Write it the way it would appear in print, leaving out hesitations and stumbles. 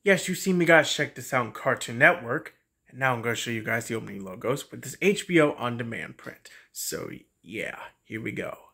Yes, you see me guys, check this out on Cartoon Network. And now I'm going to show you guys the opening logos with this HBO On Demand print. So yeah, here we go.